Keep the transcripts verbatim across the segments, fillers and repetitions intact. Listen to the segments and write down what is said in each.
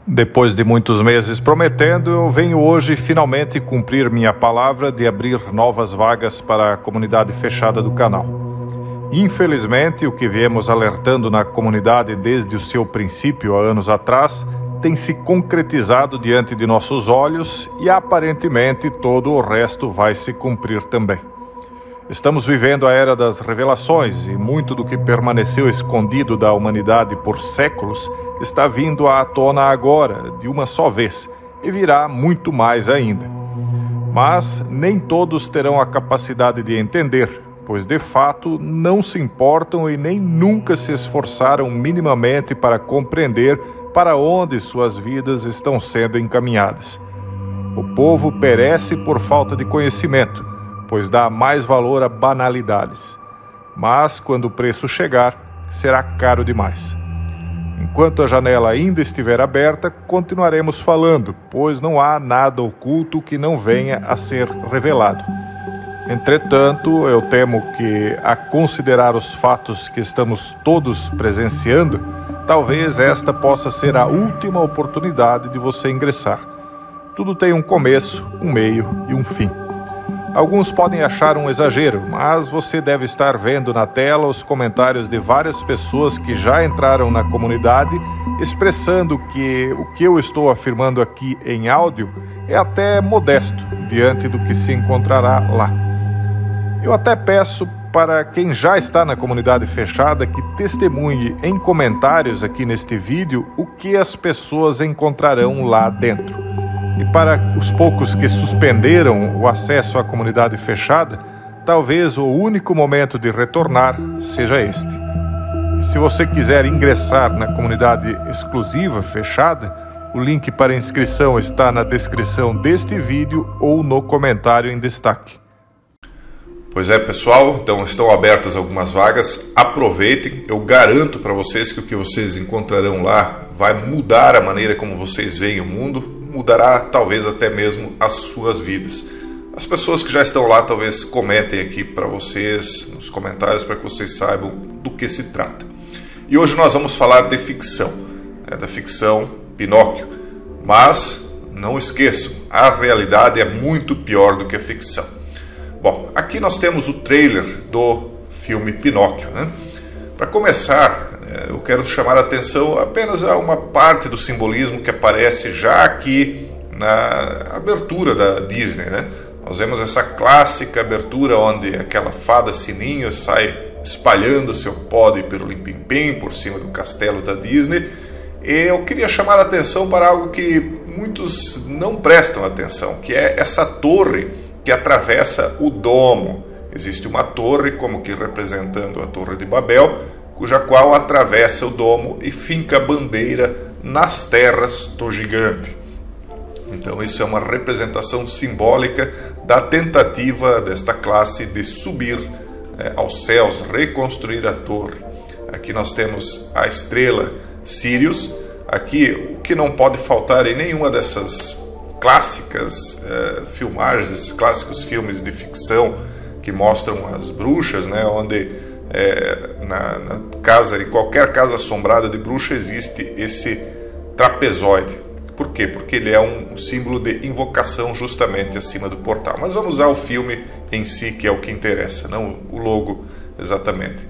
Depois de muitos meses prometendo, eu venho hoje finalmente cumprir minha palavra de abrir novas vagas para a comunidade fechada do canal. Infelizmente, o que viemos alertando na comunidade desde o seu princípio há anos atrás tem se concretizado diante de nossos olhos e aparentemente todo o resto vai se cumprir também. Estamos vivendo a era das revelações e muito do que permaneceu escondido da humanidade por séculos está vindo à tona agora, de uma só vez, e virá muito mais ainda. Mas nem todos terão a capacidade de entender, pois de fato não se importam e nem nunca se esforçaram minimamente para compreender para onde suas vidas estão sendo encaminhadas. O povo perece por falta de conhecimento, pois dá mais valor a banalidades. Mas, quando o preço chegar, será caro demais. Enquanto a janela ainda estiver aberta, continuaremos falando, pois não há nada oculto que não venha a ser revelado. Entretanto, eu temo que, a considerar os fatos que estamos todos presenciando, talvez esta possa ser a última oportunidade de você ingressar. Tudo tem um começo, um meio e um fim. Alguns podem achar um exagero, mas você deve estar vendo na tela os comentários de várias pessoas que já entraram na comunidade, expressando que o que eu estou afirmando aqui em áudio é até modesto diante do que se encontrará lá. Eu até peço para quem já está na comunidade fechada que testemunhe em comentários aqui neste vídeo o que as pessoas encontrarão lá dentro. E para os poucos que suspenderam o acesso à comunidade fechada, talvez o único momento de retornar seja este. E se você quiser ingressar na comunidade exclusiva fechada, o link para inscrição está na descrição deste vídeo ou no comentário em destaque. Pois é, pessoal, então estão abertas algumas vagas, aproveitem, eu garanto para vocês que o que vocês encontrarão lá vai mudar a maneira como vocês veem o mundo, mudará talvez até mesmo as suas vidas. As pessoas que já estão lá talvez comentem aqui para vocês, nos comentários, para que vocês saibam do que se trata. E hoje nós vamos falar de ficção, né, da ficção Pinóquio, mas não esqueçam, a realidade é muito pior do que a ficção. Bom, aqui nós temos o trailer do filme Pinóquio, né? Para começar, eu quero chamar a atenção apenas a uma parte do simbolismo que aparece já aqui na abertura da Disney, né? Nós vemos essa clássica abertura onde aquela fada sininho sai espalhando seu pó de pirlim-pim-pim por cima do castelo da Disney. E eu queria chamar a atenção para algo que muitos não prestam atenção, que é essa torre que atravessa o domo. Existe uma torre, como que representando a Torre de Babel, cuja qual atravessa o domo e finca a bandeira nas terras do gigante. Então isso é uma representação simbólica da tentativa desta classe de subir é, aos céus, reconstruir a torre. Aqui nós temos a estrela Sirius. Aqui o que não pode faltar em nenhuma dessas clássicas uh, filmagens, esses clássicos filmes de ficção que mostram as bruxas, né, onde é, na, na casa, em qualquer casa assombrada de bruxa existe esse trapezoide. Por quê? Porque ele é um símbolo de invocação justamente acima do portal. Mas vamos ao filme em si, que é o que interessa, não o logo exatamente.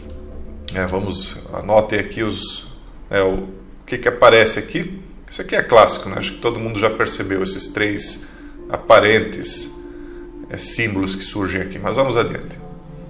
É, vamos, anotem aqui os, é, o, o que, que aparece aqui. Isso aqui é clássico, né? Acho que todo mundo já percebeu esses três aparentes é, símbolos que surgem aqui, mas vamos adiante.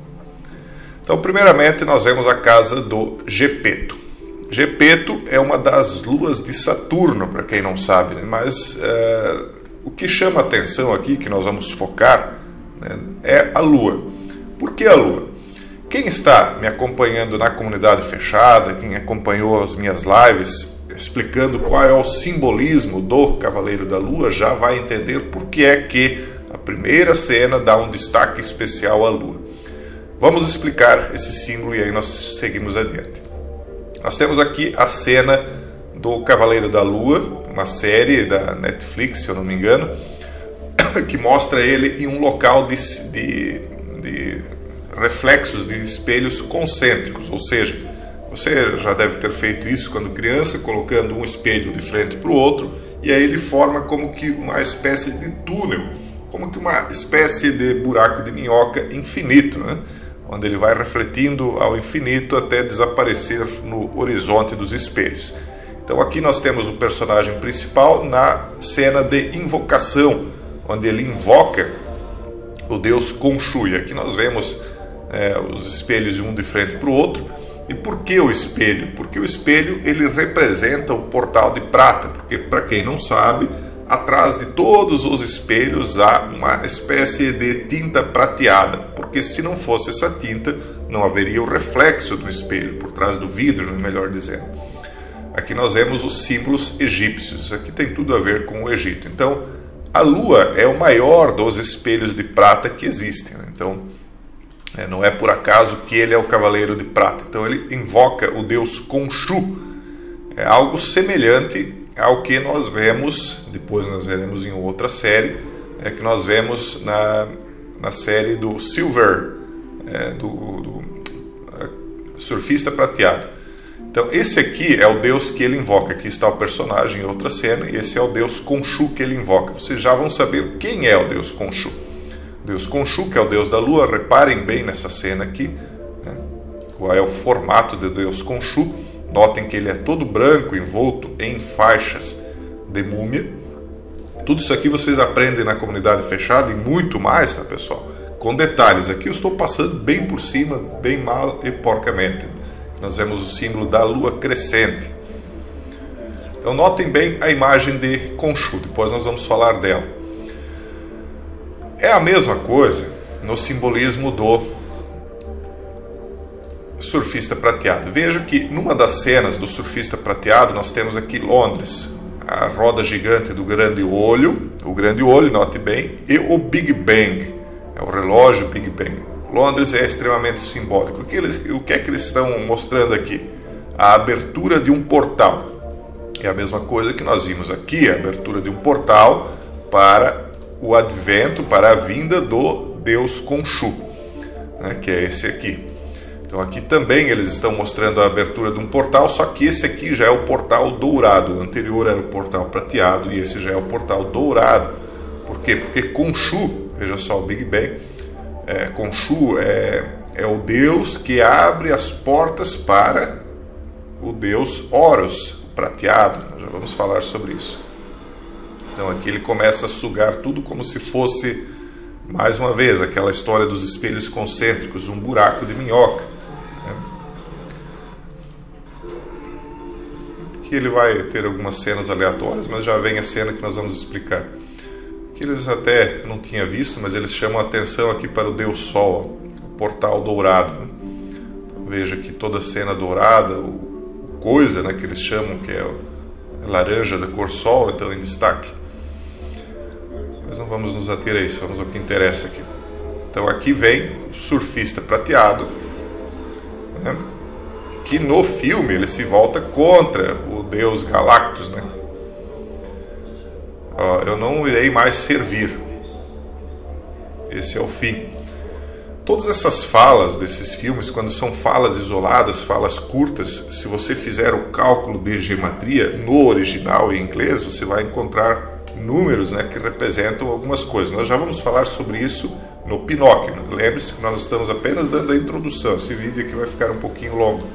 Então, primeiramente, nós vemos a casa do Gepeto. Gepeto é uma das luas de Saturno, para quem não sabe, né? Mas é, o que chama a atenção aqui, que nós vamos focar, né, é a lua. Por que a lua? Quem está me acompanhando na comunidade fechada, quem acompanhou as minhas lives explicando qual é o simbolismo do Cavaleiro da Lua, já vai entender por que é que a primeira cena dá um destaque especial à Lua. Vamos explicar esse símbolo e aí nós seguimos adiante. Nós temos aqui a cena do Cavaleiro da Lua, uma série da Netflix, se eu não me engano, que mostra ele em um local de, de, de reflexos de espelhos concêntricos, ou seja, Você já deve ter feito isso quando criança, colocando um espelho de frente para o outro, e aí ele forma como que uma espécie de túnel, como que uma espécie de buraco de minhoca infinito, né? Onde ele vai refletindo ao infinito até desaparecer no horizonte dos espelhos. Então aqui nós temos o personagem principal na cena de invocação, onde ele invoca o deus Khonshu. E aqui nós vemos é, os espelhos um de frente para o outro. E por que o espelho? Porque o espelho ele representa o portal de prata, porque para quem não sabe, atrás de todos os espelhos há uma espécie de tinta prateada, porque se não fosse essa tinta, não haveria o reflexo do espelho, por trás do vidro, melhor dizendo. Aqui nós vemos os símbolos egípcios, aqui tem tudo a ver com o Egito. Então, a lua é o maior dos espelhos de prata que existem, né? Então, é, não é por acaso que ele é o cavaleiro de prata. Então, ele invoca o deus Khonshu. É algo semelhante ao que nós vemos, depois nós veremos em outra série, é que nós vemos na, na série do Silver, é, do, do é, surfista prateado. Então esse aqui é o deus que ele invoca, aqui está o personagem em outra cena, e esse é o deus Khonshu que ele invoca. Vocês já vão saber quem é o deus Khonshu. O deus Khonshu, que é o deus da lua, reparem bem nessa cena aqui, né? Qual é o formato do deus Khonshu. Notem que ele é todo branco, envolto em faixas de múmia. Tudo isso aqui vocês aprendem na comunidade fechada e muito mais, tá, pessoal? Com detalhes. Aqui eu estou passando bem por cima, bem mal e porcamente. Nós vemos o símbolo da lua crescente. Então notem bem a imagem de Khonshu, depois nós vamos falar dela. É a mesma coisa no simbolismo do surfista prateado. Veja que numa das cenas do surfista prateado nós temos aqui Londres, a roda gigante do grande olho, o grande olho, note bem, e o Big Bang, é o relógio Big Bang. Londres é extremamente simbólico. O que, eles, o que é que eles estão mostrando aqui? A abertura de um portal. É a mesma coisa que nós vimos aqui, a abertura de um portal para o advento, para a vinda do deus Khonshu, né, que é esse aqui. Então aqui também eles estão mostrando a abertura de um portal, só que esse aqui já é o portal dourado. O anterior era o portal prateado e esse já é o portal dourado. Por quê? Porque Khonshu, veja só o Big Bang, é, Khonshu é, é o deus que abre as portas para o deus Horus, prateado. Nós já vamos falar sobre isso. Então aqui ele começa a sugar tudo como se fosse, mais uma vez, aquela história dos espelhos concêntricos, um buraco de minhoca. Aqui ele vai ter algumas cenas aleatórias, mas já vem a cena que nós vamos explicar. Aqui eles até não tinha visto, mas eles chamam a atenção aqui para o Deus Sol, o portal dourado. Então, veja aqui toda a cena dourada, o coisa, né, que eles chamam, que é a laranja da cor Sol, então em destaque. Mas não vamos nos ater a isso, vamos ao que interessa aqui. Então aqui vem o surfista prateado, né, que no filme ele se volta contra o deus Galactus, né? Ó, eu não irei mais servir. Esse é o fim. Todas essas falas desses filmes, quando são falas isoladas, falas curtas, se você fizer o cálculo de gematria no original em inglês, você vai encontrar números, né, que representam algumas coisas. Nós já vamos falar sobre isso no Pinóquio. Lembre-se que nós estamos apenas dando a introdução. Esse vídeo aqui vai ficar um pouquinho longo.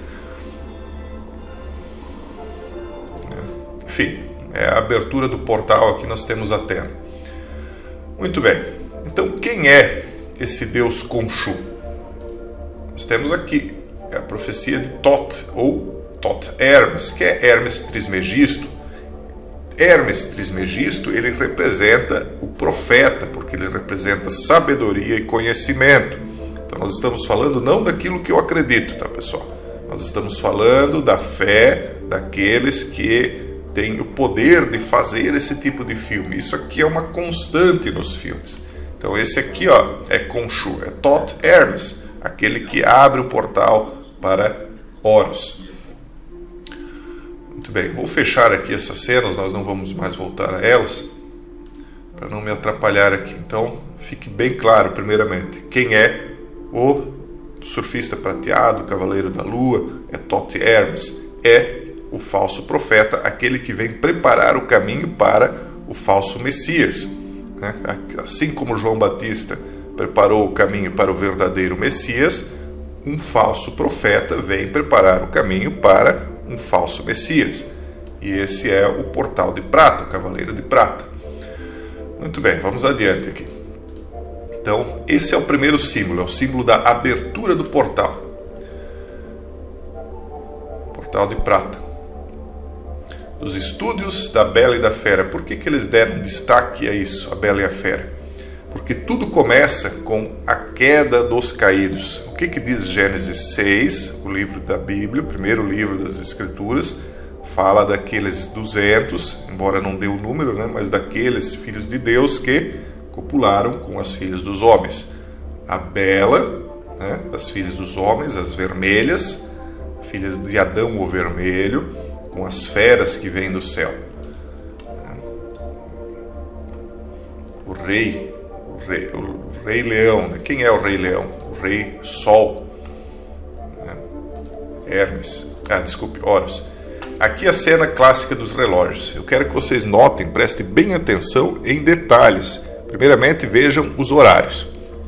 Enfim, é a abertura do portal, aqui nós temos a Terra. Muito bem, então quem é esse deus Khonshu? Nós temos aqui a profecia de Thoth, ou Thoth Hermes, que é Hermes Trismegisto. Hermes Trismegisto, ele representa o profeta, porque ele representa sabedoria e conhecimento. Então nós estamos falando não daquilo que eu acredito, tá, pessoal? Nós estamos falando da fé daqueles que tem o poder de fazer esse tipo de filme. Isso aqui é uma constante nos filmes. Então esse aqui, ó, é Khonshu, é Thoth Hermes, aquele que abre o portal para Horus. Muito bem, vou fechar aqui essas cenas, nós não vamos mais voltar a elas, para não me atrapalhar aqui. Então fique bem claro, primeiramente, quem é o surfista prateado, cavaleiro da lua, é Thoth Hermes, é o falso profeta, aquele que vem preparar o caminho para o falso Messias. Né? Assim como João Batista preparou o caminho para o verdadeiro Messias, um falso profeta vem preparar o caminho para um falso Messias. E esse é o portal de prata, o cavaleiro de prata. Muito bem, vamos adiante aqui. Então, esse é o primeiro símbolo, é o símbolo da abertura do portal. Portal de prata. Os estúdios da Bela e da Fera, por que que eles deram destaque a isso, a Bela e a Fera? Porque tudo começa com a queda dos caídos. O que que diz Gênesis seis, o livro da Bíblia, o primeiro livro das Escrituras, fala daqueles duzentos, embora não dê o número, né, mas daqueles filhos de Deus que copularam com as filhas dos homens. A Bela, né, as filhas dos homens, as vermelhas, filhas de Adão o vermelho, com as feras que vêm do céu. O rei, o rei, o rei leão, né? Quem é o rei leão? O rei Sol, né? Hermes, ah, desculpe, Horus. Aqui a cena clássica dos relógios. Eu quero que vocês notem, prestem bem atenção em detalhes. Primeiramente, vejam os horários.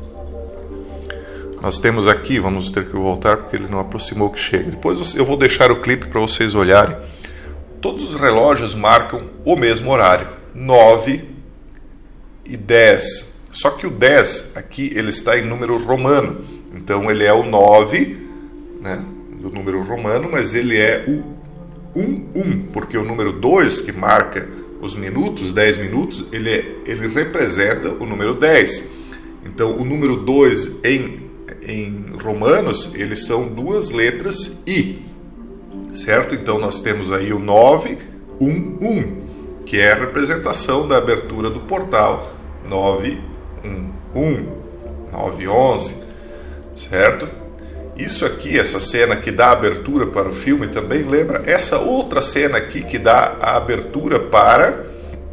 Nós temos aqui, vamos ter que voltar porque ele não aproximou que chega. Depois eu vou deixar o clipe para vocês olharem. Todos os relógios marcam o mesmo horário, nove e dez. Só que o dez aqui ele está em número romano. Então ele é o nove, né, do número romano, mas ele é o um, um, porque o número dois, que marca os minutos, dez minutos, ele, é, ele representa o número dez. Então o número dois em, em romanos, eles são duas letras I. Certo? Então nós temos aí o nove um um, que é a representação da abertura do portal nove um um, nove onze, certo? Isso aqui, essa cena que dá a abertura para o filme, também lembra essa outra cena aqui que dá a abertura para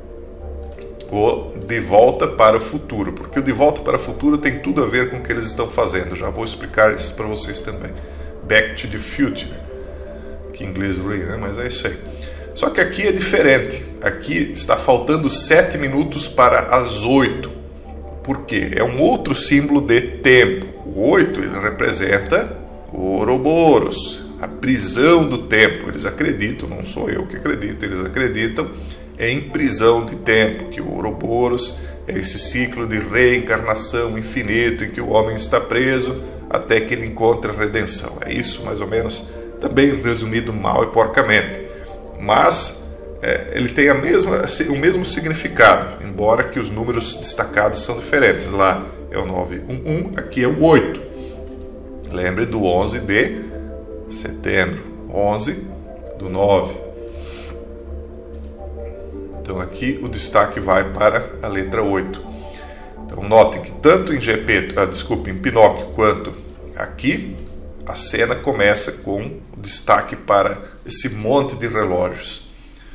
o De Volta para o Futuro, porque o De Volta para o Futuro tem tudo a ver com o que eles estão fazendo. Já vou explicar isso para vocês também. Back to the Future, que em inglês ruim, né? Mas é isso aí. Só que aqui é diferente. Aqui está faltando sete minutos para as oito. Por quê? É um outro símbolo de tempo. O oito ele representa o Ouroboros, a prisão do tempo. Eles acreditam, não sou eu que acredito, eles acreditam em prisão de tempo, que o Ouroboros é esse ciclo de reencarnação infinito em que o homem está preso até que ele encontre a redenção. É isso, mais ou menos, também resumido mal e porcamente. Mas é, ele tem a mesma, o mesmo significado, embora que os números destacados são diferentes. Lá é o nove um um, aqui é o oito. Lembre do onze de setembro, onze do nove. Então aqui o destaque vai para a letra oito. Então notem que tanto em Gepeto, ah, desculpe, em Pinóquio quanto aqui, a cena começa com o destaque para esse monte de relógios.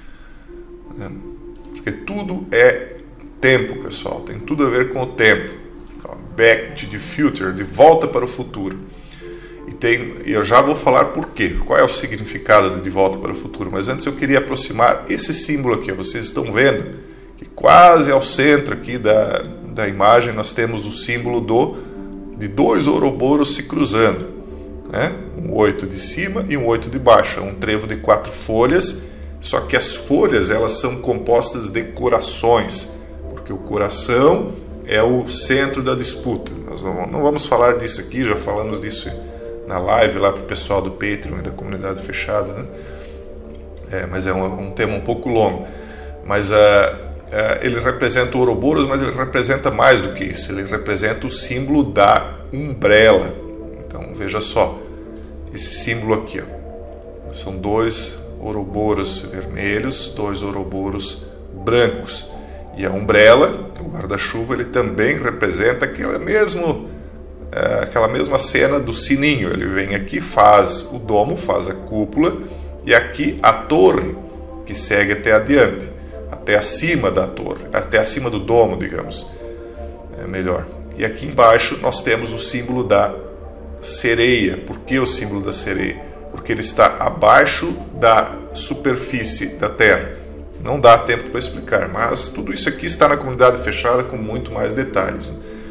Porque tudo é tempo, pessoal, tem tudo a ver com o tempo. Então, back to the future, de volta para o futuro. E tem, eu já vou falar por quê, qual é o significado de De Volta para o Futuro, mas antes eu queria aproximar esse símbolo aqui. Vocês estão vendo que quase ao centro aqui da, da imagem nós temos o símbolo do, de dois Ouroboros se cruzando, né? Um oito de cima e um oito de baixo, é um trevo de quatro folhas, só que as folhas elas são compostas de corações, porque o coração é o centro da disputa. Nós não vamos falar disso aqui, já falamos disso na live lá para o pessoal do Patreon e da comunidade fechada, né? É, mas é um, um tema um pouco longo. Mas uh, uh, ele representa o Ouroboros, mas ele representa mais do que isso. Ele representa o símbolo da umbrella. Então veja só, esse símbolo aqui, ó, são dois Ouroboros vermelhos, dois Ouroboros brancos. E a umbrella, o guarda-chuva, ele também representa aquele mesmo... É aquela mesma cena do sininho. Ele vem aqui, faz o domo, faz a cúpula, e aqui a torre que segue até adiante, até acima da torre, até acima do domo, digamos, é melhor. E aqui embaixo nós temos o símbolo da sereia. Por que o símbolo da sereia? Porque ele está abaixo da superfície da Terra. Não dá tempo para explicar, mas tudo isso aqui está na comunidade fechada com muito mais detalhes.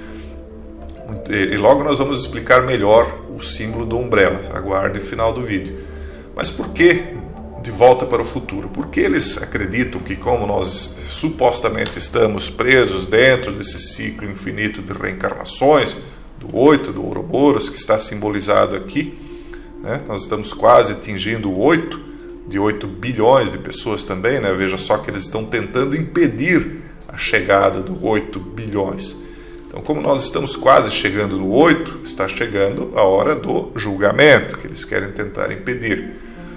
E logo nós vamos explicar melhor o símbolo do Umbrella. Aguarde o final do vídeo. Mas por que de volta para o futuro? Porque eles acreditam que, como nós supostamente estamos presos dentro desse ciclo infinito de reencarnações, do oito, do Ouroboros, que está simbolizado aqui, né? Nós estamos quase atingindo o oito, de oito bilhões de pessoas também, né? Veja só que eles estão tentando impedir a chegada dos oito bilhões. Então, como nós estamos quase chegando no oito, está chegando a hora do julgamento, que eles querem tentar impedir.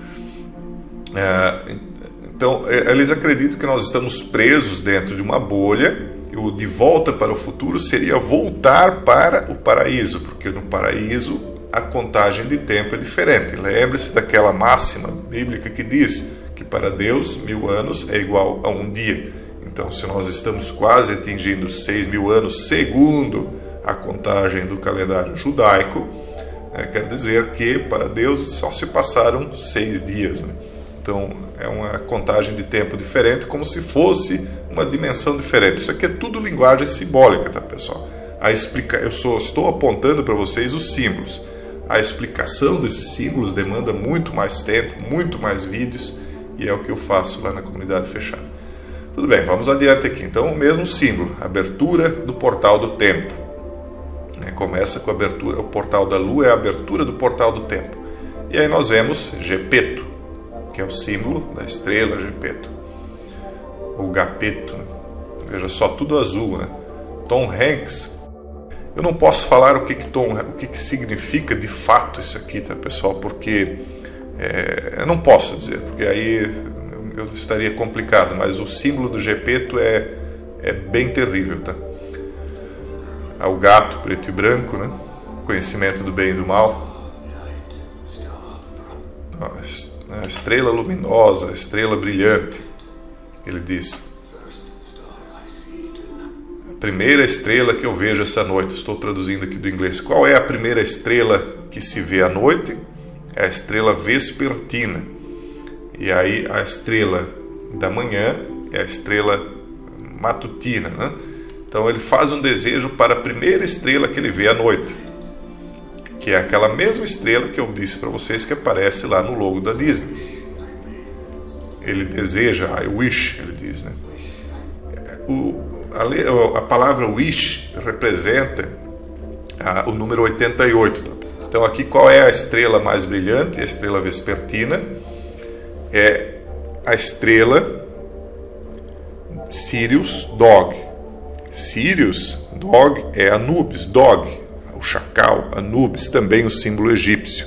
É, então, eles acreditam que nós estamos presos dentro de uma bolha, e o de volta para o futuro seria voltar para o paraíso, porque no paraíso a contagem de tempo é diferente. Lembre-se daquela máxima bíblica que diz que para Deus mil anos é igual a um dia. Então, se nós estamos quase atingindo seis mil anos segundo a contagem do calendário judaico, é, quer dizer que para Deus só se passaram seis dias, né? Então, é uma contagem de tempo diferente, como se fosse uma dimensão diferente. Isso aqui é tudo linguagem simbólica, tá, pessoal? A explica... Eu só estou apontando para vocês os símbolos. A explicação desses símbolos demanda muito mais tempo, muito mais vídeos, e é o que eu faço lá na comunidade fechada. Tudo bem, vamos adiante aqui. Então, o mesmo símbolo, abertura do portal do tempo. Começa com a abertura, o portal da lua é a abertura do portal do tempo. E aí nós vemos Gepeto, que é o símbolo da estrela Gepeto. O Gapeto, né? Veja só, tudo azul, né? Tom Hanks. Eu não posso falar o que que, Tom, o que, que significa de fato isso aqui, tá, pessoal? Porque é, eu não posso dizer, porque aí eu estaria complicado, mas o símbolo do Gepeto é, é bem terrível, tá? É o gato preto e branco, né? Conhecimento do bem e do mal. A estrela luminosa, a estrela brilhante, ele diz. A primeira estrela que eu vejo essa noite, estou traduzindo aqui do inglês. Qual é a primeira estrela que se vê à noite? É a estrela vespertina. E aí a estrela da manhã é a estrela matutina, né? Então ele faz um desejo para a primeira estrela que ele vê à noite, que é aquela mesma estrela que eu disse para vocês que aparece lá no logo da Disney. Ele deseja, I wish, ele diz, né? O, a, a palavra wish representa a, o número oitenta e oito. Tá? Então aqui qual é a estrela mais brilhante? A estrela vespertina é a estrela Sirius Dog. Sirius Dog é Anubis, Dog, o chacal, Anubis, também o símbolo egípcio.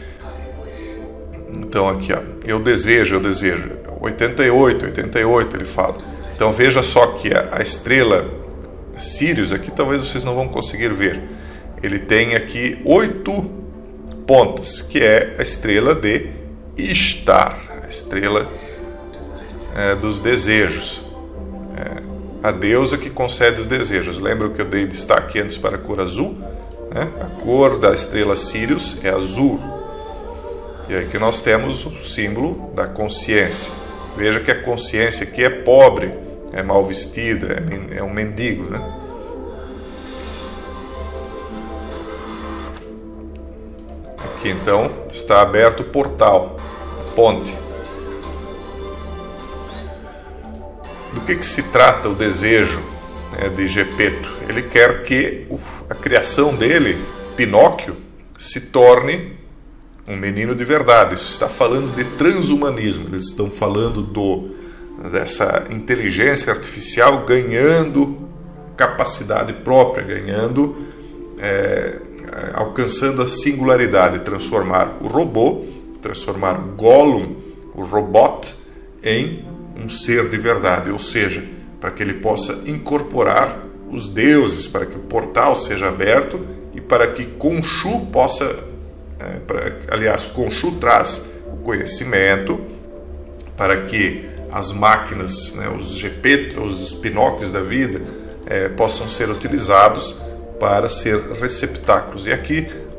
Então aqui, ó, eu desejo, eu desejo, oitenta e oito, oitenta e oito ele fala. Então veja só que a, a estrela Sirius, aqui talvez vocês não vão conseguir ver, ele tem aqui oito pontas, que é a estrela de Ishtar, a estrela é, dos desejos. É, a deusa que concede os desejos. Lembra que eu dei destaque antes para a cor azul? Né? A cor da estrela Sirius é azul. E aí que nós temos o símbolo da consciência. Veja que a consciência aqui é pobre, é mal vestida, é um mendigo, né? Aqui então está aberto o portal, a ponte. Do que, que se trata o desejo, né, de Gepeto? Ele quer que a criação dele, Pinóquio, se torne um menino de verdade. Isso está falando de transhumanismo. Eles estão falando do, dessa inteligência artificial ganhando capacidade própria, ganhando, é, alcançando a singularidade, transformar o robô, transformar o Gollum, o robot, em um ser de verdade, ou seja, para que ele possa incorporar os deuses, para que o portal seja aberto e para que Khonshu possa, é, para, aliás, Khonshu traz o conhecimento para que as máquinas, né, os Gepetos, os Pinóquios da vida, é, possam ser utilizados para ser receptáculos. E aqui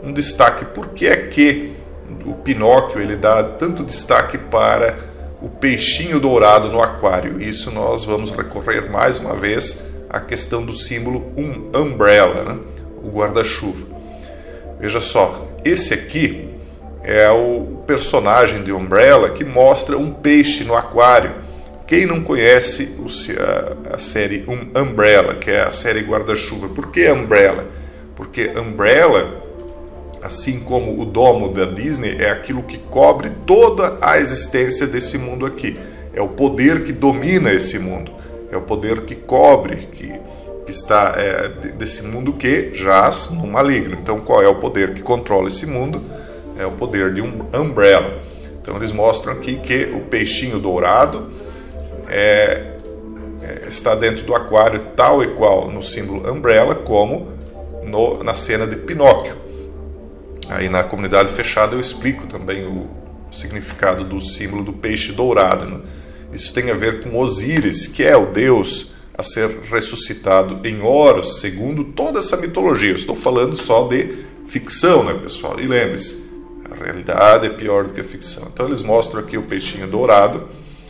um destaque. Por que é que o Pinóquio ele dá tanto destaque para o peixinho dourado no aquário? Isso nós vamos recorrer mais uma vez à questão do símbolo um umbrella, né? O guarda-chuva. Veja só, esse aqui é o personagem de Umbrella que mostra um peixe no aquário. Quem não conhece a série Umbrella, que é a série guarda-chuva? Por que Umbrella? Porque Umbrella, assim como o domo da Disney, é aquilo que cobre toda a existência desse mundo aqui. É o poder que domina esse mundo. É o poder que cobre, que, que está é, desse mundo que jaz no maligno. Então, qual é o poder que controla esse mundo? É o poder de um Umbrella. Então, eles mostram aqui que o peixinho dourado é, é, está dentro do aquário tal e qual no símbolo Umbrella, como no, na cena de Pinóquio. Aí na comunidade fechada eu explico também o significado do símbolo do peixe dourado, né? Isso tem a ver com Osíris, que é o deus a ser ressuscitado em Horus, segundo toda essa mitologia. Eu estou falando só de ficção, né, pessoal? E lembre-se, a realidade é pior do que a ficção. Então eles mostram aqui o peixinho dourado.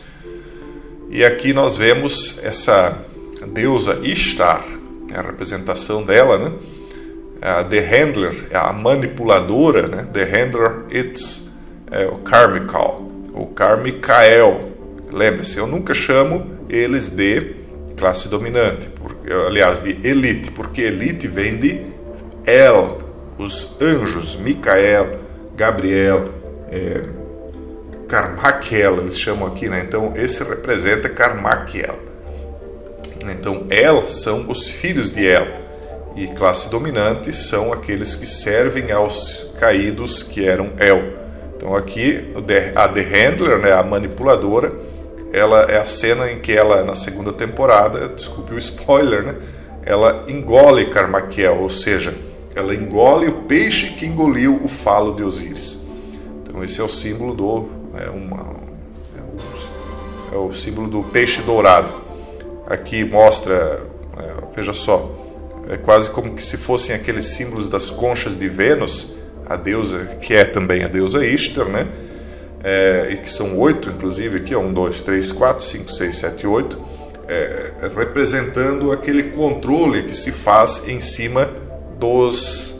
E aqui nós vemos essa deusa Ishtar, a representação dela, né? A The Handler, a manipuladora, né? The Handler, it's é, o Carmichael, o Carmichael. Lembre-se, eu nunca chamo eles de classe dominante, porque, aliás, de elite, porque elite vem de El, os anjos, Micael, Gabriel, é, Carmichael, eles chamam aqui, né? Então esse representa Carmichael. Então El são os filhos de El, e classe dominante são aqueles que servem aos caídos que eram El. Então aqui a The Handler, né, a manipuladora, ela é a cena em que ela, na segunda temporada, desculpe o spoiler, né, ela engole Carmichael, ou seja, ela engole o peixe que engoliu o falo de Osíris. Então esse é o símbolo do é uma, é o, é o símbolo do peixe dourado. Aqui mostra, é, veja só, é quase como que se fossem aqueles símbolos das conchas de Vênus, a deusa que é também a deusa Ishtar, né? É, e que são oito, inclusive, aqui, um, dois, três, quatro, cinco, seis, sete, oito, é, representando aquele controle que se faz em cima dos,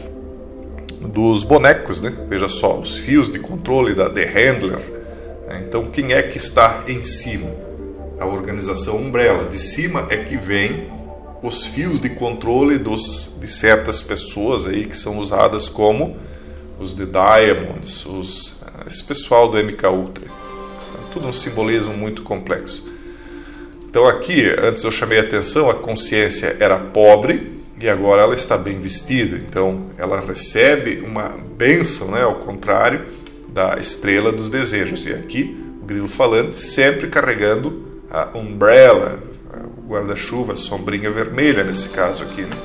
dos bonecos, né? Veja só, os fios de controle da The Handler. Então, quem é que está em cima? A organização Umbrella. De cima é que vem os fios de controle dos, de certas pessoas aí que são usadas como os The Diamonds, os, esse pessoal do M K Ultra. Então, tudo um simbolismo muito complexo. Então aqui, antes eu chamei a atenção, a consciência era pobre e agora ela está bem vestida. Então ela recebe uma bênção, né, ao contrário da estrela dos desejos. E aqui o grilo falante sempre carregando a umbrella, o guarda-chuva, a sombrinha vermelha nesse caso aqui, né?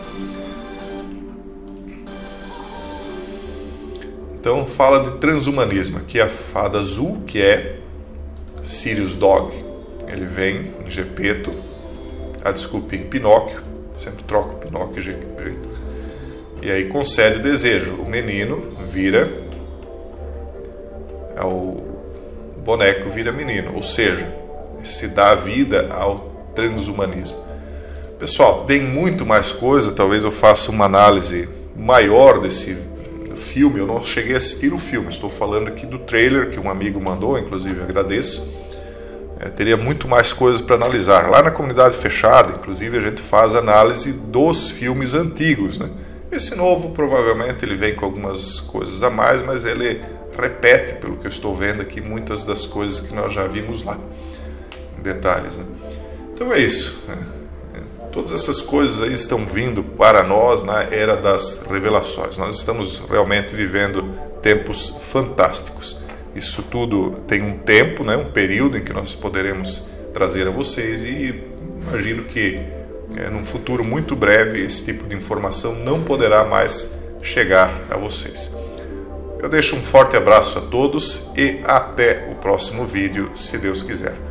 Então fala de transhumanismo. Aqui a fada azul, que é Sirius Dog. Ele vem em Gepeto, ah, desculpe, em Pinóquio, sempre troco Pinóquio e Gepeto, e aí concede o desejo. O menino vira, o boneco vira menino, ou seja, se dá vida ao transhumanismo. Pessoal, tem muito mais coisa, talvez eu faça uma análise maior desse filme. Eu não cheguei a assistir o filme, estou falando aqui do trailer que um amigo mandou, inclusive agradeço. É, teria muito mais coisas para analisar. Lá na comunidade fechada, inclusive, a gente faz análise dos filmes antigos, né? Esse novo, provavelmente, ele vem com algumas coisas a mais, mas ele repete, pelo que eu estou vendo aqui, muitas das coisas que nós já vimos lá, em detalhes, né? Então é isso, né? Todas essas coisas aí estão vindo para nós na era das revelações. Nós estamos realmente vivendo tempos fantásticos. Isso tudo tem um tempo, né, um período em que nós poderemos trazer a vocês, e imagino que é, num futuro muito breve esse tipo de informação não poderá mais chegar a vocês. Eu deixo um forte abraço a todos e até o próximo vídeo, se Deus quiser.